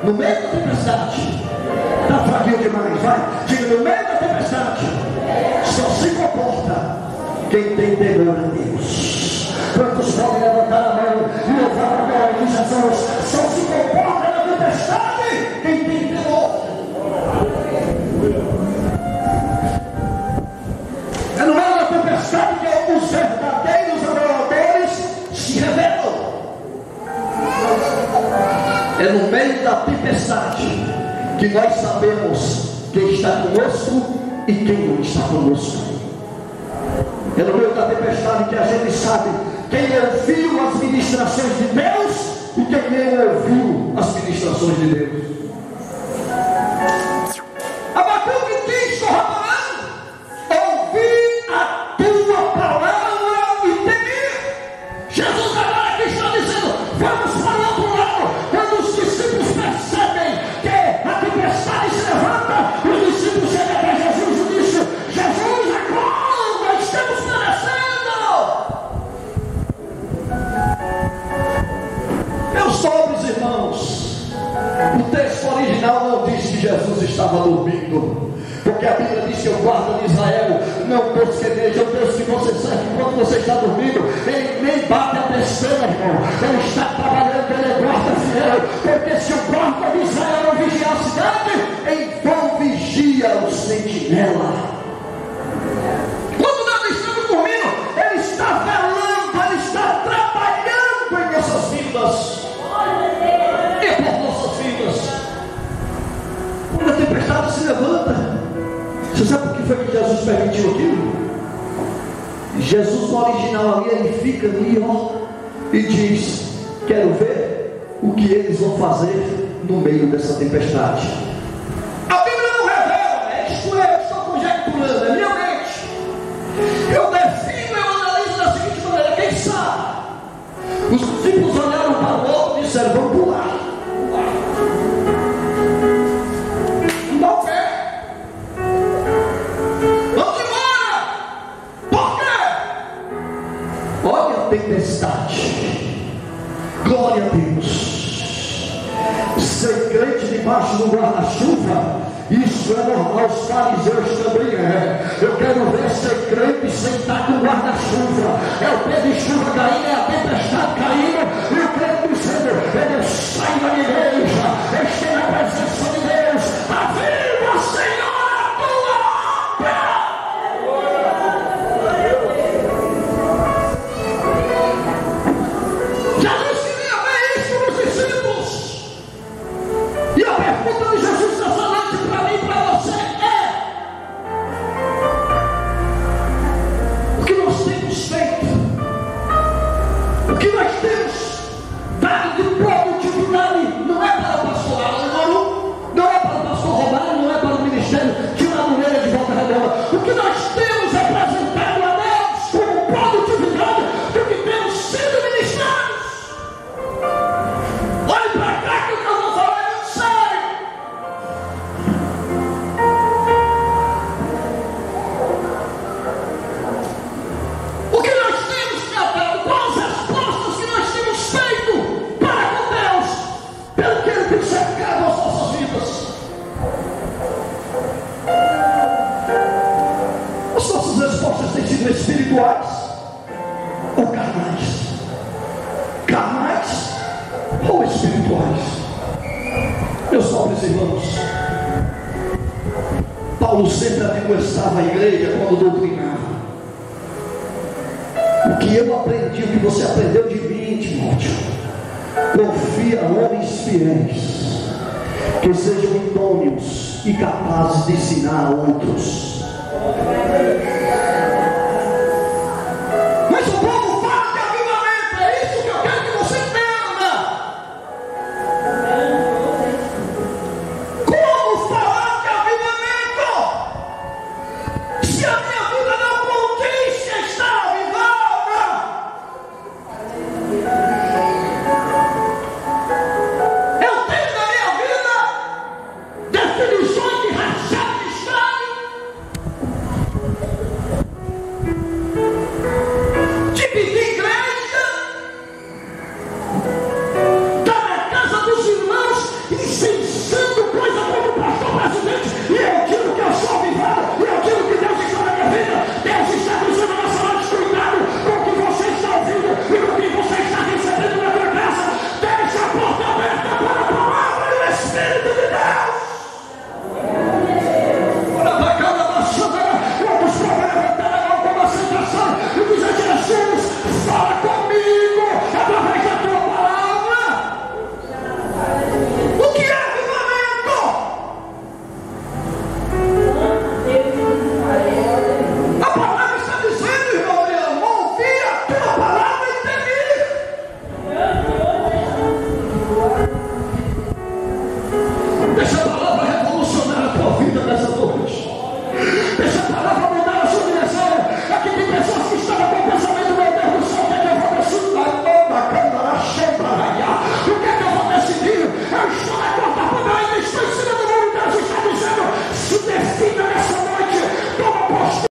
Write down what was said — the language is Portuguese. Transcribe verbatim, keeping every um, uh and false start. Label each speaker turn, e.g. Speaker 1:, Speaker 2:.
Speaker 1: No meio da tempestade. Está fraquinho demais, vai. Diga, no meio da tempestade. Só se comporta quem tem temor a Deus. Quantos podem levantar a mão e louvar a glória de Jesus? Só se comporta na tempestade quem tem temor. É no meio da tempestade que os verdadeiros adoradores se revelam. É no meio da tempestade que nós sabemos quem está conosco e quem não está conosco. É no meio da tempestade que a gente sabe quem ouviu as ministrações de Deus e quem não ouviu as ministrações de Deus. Abacuque diz, ouvir a tua palavra e temer. Jesus agora que está dizendo, vamos para o outro lado. Quando os discípulos percebem que a tempestade se levanta, os discípulos chegam até Jesus e dizem, Jesus, acorda, estamos perecendo. Meus pobres irmãos, o texto original não diz que Jesus estava dormindo, porque a Bíblia diz que o guarda de Israel não posqueneja. O Deus que você serve quando você está dormindo, ele nem bate a terceira, irmão. Ele está trabalhando, ele é guarda fiel, porque se o guarda de Israel não vigia a cidade, então vigia o sentinela. Quando nós estamos dormindo, ele está velando, ele está trabalhando em nossas vidas e por nossas vidas. Quando a tempestade se levanta, você sabe por que foi que Jesus permitiu aquilo? Jesus no original ali, ele fica ali, ó, e diz, quero ver o que eles vão fazer no meio dessa tempestade. A Bíblia não revela, é isto, eu estou conjecturando, é minha mente. Eu defino, eu analiso da seguinte maneira, quem sabe? Os discípulos olharam para o outro e disseram, vamos pular. Tempestade, glória a Deus. Ser crente debaixo do guarda-chuva, isso é normal, os fariseus também é. Eu quero ver ser crente sem estar com guarda-chuva. É o pé de chuva caindo, é a tempestade caindo, e o crente dizendo, eu saio da igreja, eu estou na presença de Deus, aviva, Senhor, a tua obra. Espirituais ou carnais? Carnais ou espirituais? Meus pobres irmãos, Paulo sempre admoestava a igreja quando doutrinava. O que eu aprendi, o que você aprendeu de mim, Timóteo, confia a homens fiéis, que sejam idôneos e capazes de ensinar a outros. Mas o